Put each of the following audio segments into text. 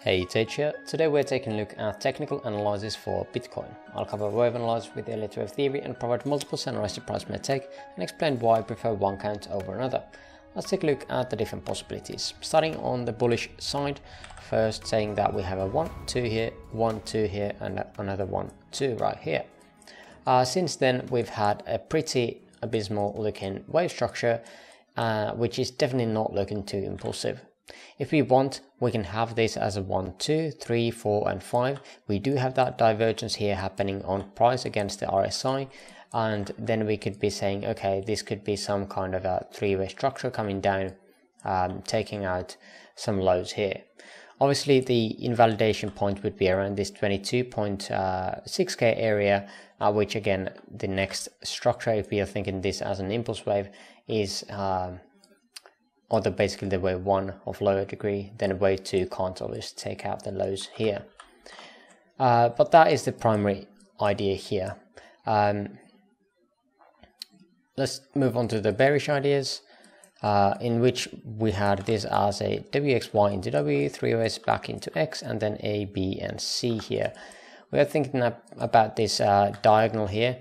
Hey, Tate here. Today we're taking a look at technical analysis for Bitcoin. I'll cover wave analysis with Elliott Wave theory and provide multiple scenarios the price may take and explain why I prefer one count over another. Let's take a look at the different possibilities. Starting on the bullish side, first saying that we have a 1, 2 here, 1, 2 here, and another 1, 2 right here. Since then, we've had a pretty abysmal looking wave structure, which is definitely not looking too impulsive. If we want, we can have this as a 1, 2, 3, 4, and 5. We do have that divergence here happening on price against the RSI, and then we could be saying, okay, this could be some kind of a three-way structure coming down, taking out some lows here. Obviously, the invalidation point would be around this 22.6k area, which again, the next structure, if we are thinking this as an impulse wave, is basically the wave 1 of lower degree, then wave 2 can't always take out the lows here. But that is the primary idea here. Let's move on to the bearish ideas, in which we had this as a WXY into W, 3 ways back into X, and then A, B, and C here. We are thinking about this diagonal here,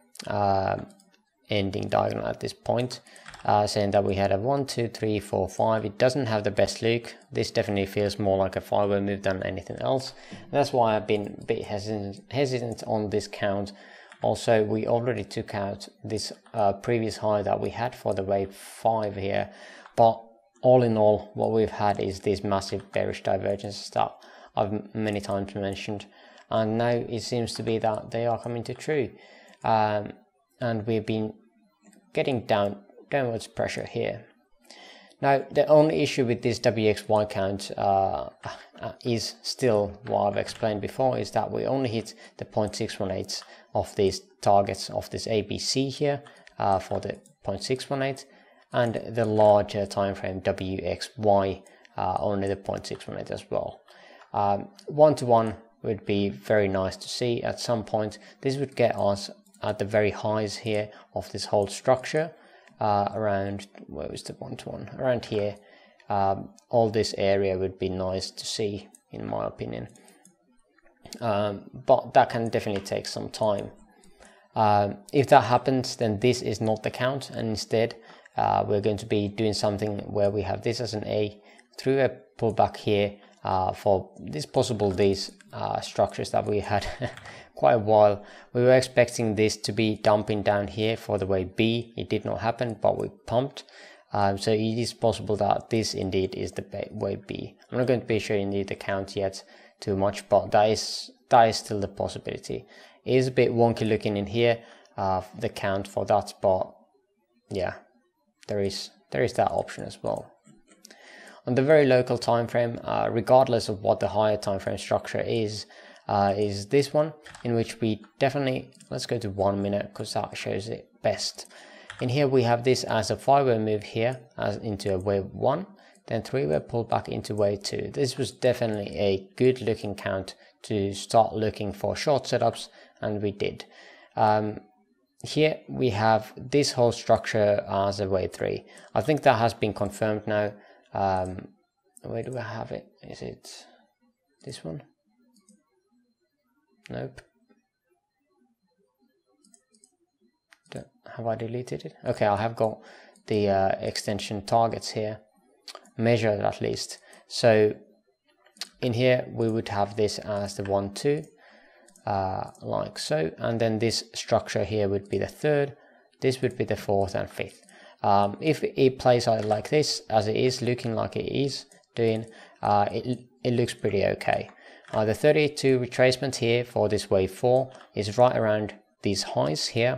ending diagonal at this point. Saying that we had a 1, 2, 3, 4, 5. It doesn't have the best look. This definitely feels more like a 5-way move than anything else. And that's why I've been a bit hesitant on this count. Also, we already took out this previous high that we had for the wave 5 here. But all in all, what we've had is these massive bearish divergences that I've many times mentioned. And now it seems to be that they are coming to true. And we've been getting downwards pressure here. Now, the only issue with this WXY count is still what I've explained before, is that we only hit the 0.618 of these targets of this ABC here for the 0.618, and the larger time frame WXY only the 0.618 as well. 1-to-1 would be very nice to see at some point. This would get us at the very highs here of this whole structure. Around, where is the 1-to-1? Around here. All this area would be nice to see, in my opinion. But that can definitely take some time. If that happens, then this is not the count, and instead we're going to be doing something where we have this as an A through a pullback here for these structures that we had quite a while. We were expecting this to be dumping down here for the wave B. It did not happen, but we pumped. So it is possible that this indeed is the wave B. I'm not going to be showing you the count yet too much, but that is still the possibility. It is a bit wonky looking in here, the count for that, but yeah, there is that option as well. On the very local time frame, regardless of what the higher time frame structure is this one, in which we definitely, let's go to 1 minute because that shows it best. In here we have this as a 5-way move here as into a wave 1, then 3-way pullback into wave 2. This was definitely a good looking count to start looking for short setups, and we did. Here we have this whole structure as a wave 3. I think that has been confirmed now. Where do I have it? Is it this one? Nope. Have I deleted it? Okay, I have got the extension targets here, measured at least. So in here we would have this as the 1, 2, like so, and then this structure here would be the 3rd. This would be the 4th and 5th. If it plays out like this, as it is looking like it is doing, it looks pretty okay. The 32 retracement here for this wave 4 is right around these highs here.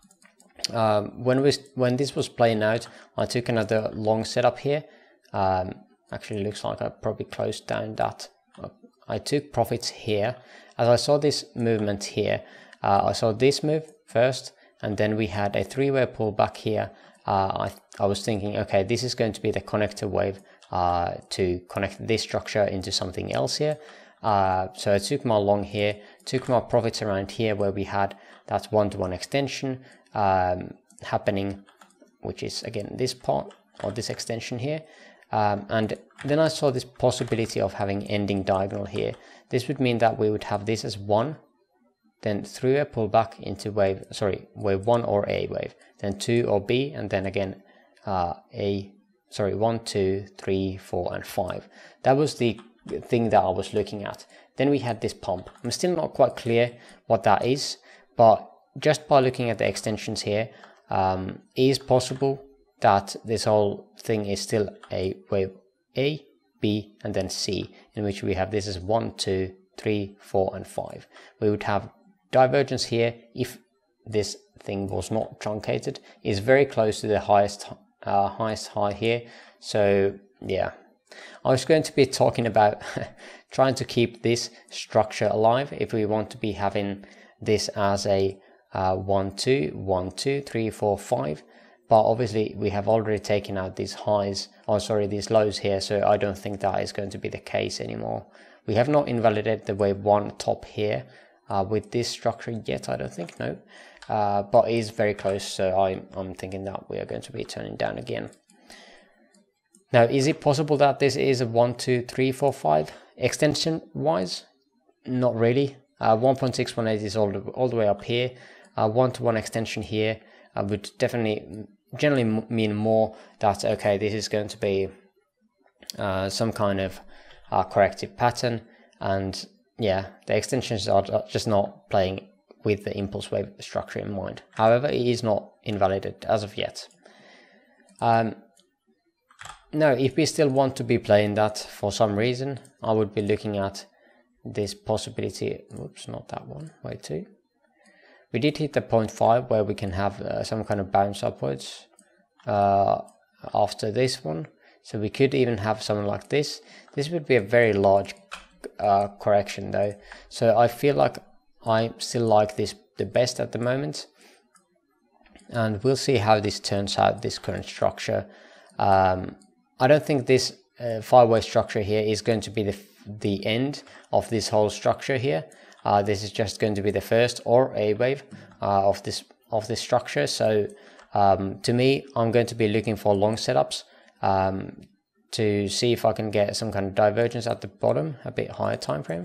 When this was playing out, I took another long setup here. Actually looks like I probably closed down that. I took profits here. As I saw this movement here, I saw this move first, and then we had a 3-way pullback here. I was thinking, okay, this is going to be the connector wave to connect this structure into something else here. So I took my long here, took my profits around here where we had that 1-to-1 extension happening, which is again this part or this extension here. And then I saw this possibility of having ending diagonal here. This would mean that we would have this as 1, then through a pullback into wave 1 or A wave, then 2 or B, and then again 1, 2, 3, 4 and 5. That was the thing that I was looking at. Then we had this pump. I'm still not quite clear what that is, but just by looking at the extensions here, it is possible that this whole thing is still a wave A, B and then C, in which we have this as 1, 2, 3, 4 and 5. We would have divergence here if this thing was not truncated. It's very close to the highest high here. So yeah, I was going to be talking about trying to keep this structure alive if we want to be having this as a 1, 2, 1, 2, 3, 4, 5. But obviously we have already taken out these these lows here, so I don't think that is going to be the case anymore. We have not invalidated the wave 1 top here with this structure yet, I don't think, no. But it is very close, so I'm thinking that we are going to be turning down again. Now, is it possible that this is a 1, 2, 3, 4, 5 extension wise? Not really. 1.618 is all the way up here. 1-to-1 extension here would definitely generally mean more that, okay, this is going to be some kind of corrective pattern, and yeah, the extensions are just not playing with the impulse wave structure in mind. However, it is not invalidated as of yet. Now, if we still want to be playing that for some reason, I would be looking at this possibility. Oops, not that one, wait 2. We did hit the 0.5 where we can have some kind of bounce upwards after this one. So we could even have something like this. This would be a very large correction though. So I feel like I still like this the best at the moment. And we'll see how this turns out, this current structure. I don't think this 5-way structure here is going to be the end of this whole structure here. This is just going to be the first or A wave of this structure. So to me, I'm going to be looking for long setups to see if I can get some kind of divergence at the bottom, a bit higher time frame,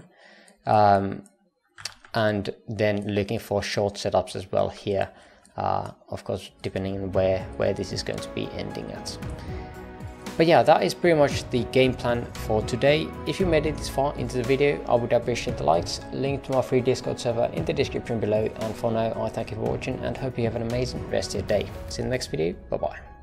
and then looking for short setups as well here. Of course, depending on where this is going to be ending at. But yeah, that is pretty much the game plan for today. If you made it this far into the video, I would appreciate the likes. Link to my free Discord server in the description below. And for now, I thank you for watching and hope you have an amazing rest of your day. See you in the next video. Bye bye.